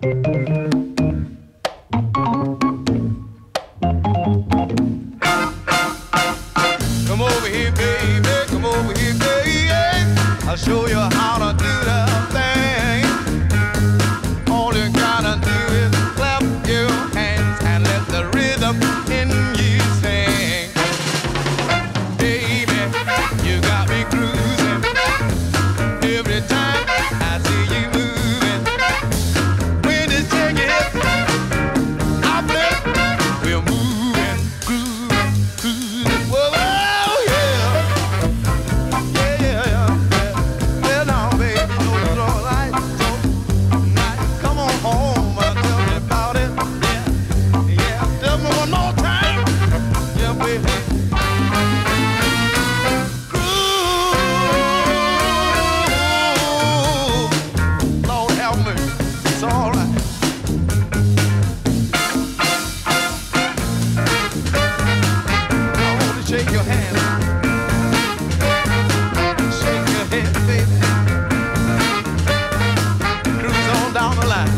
Come over here, baby, come over here, baby. I'll show you how to do the thing. All you gotta do is clap your hands and let the rhythm in you sing. Baby, you got me cruising. Every time I see you moving. When it's taking it, I flip. We're moving, grooving, cruising. Whoa, whoa, yeah. Yeah, yeah, yeah. Well, now, baby, you know it's all right. So, now, come on home and tell me about it. Yeah, yeah. Tell me one more time. Yeah, baby. Lord help me, it's all right. I want to shake your hand. Shake your head, baby. Cruise on down the line.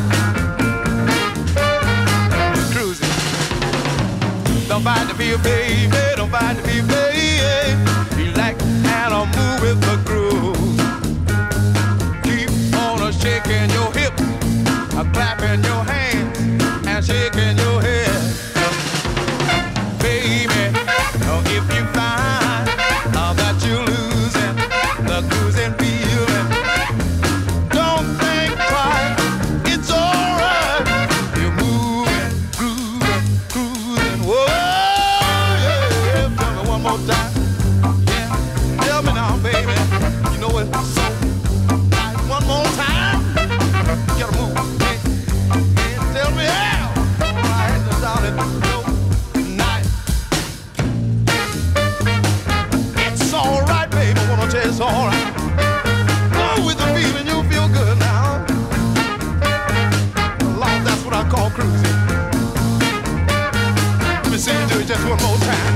Cruising. Don't fight to be a baby, don't fight to be a baby. Relax and I'll move with the groove. Keep on shaking your hips, clapping your hands, and shaking your head. Baby, if you find that you're losing the cruising feeling, don't think twice, it's alright. You're moving, grooving, cruising. Whoa, yeah, tell me one more time. Yeah, tell me now, baby. You know it's so nice. One more time. You gotta move. Hey, hey, tell me how. All right, darling. No, night. It's all right, baby. I wanna tell you it's all right. Go with the feeling, you'll feel good now. Lord, that's what I call cruising. Let me see you do it just one more time.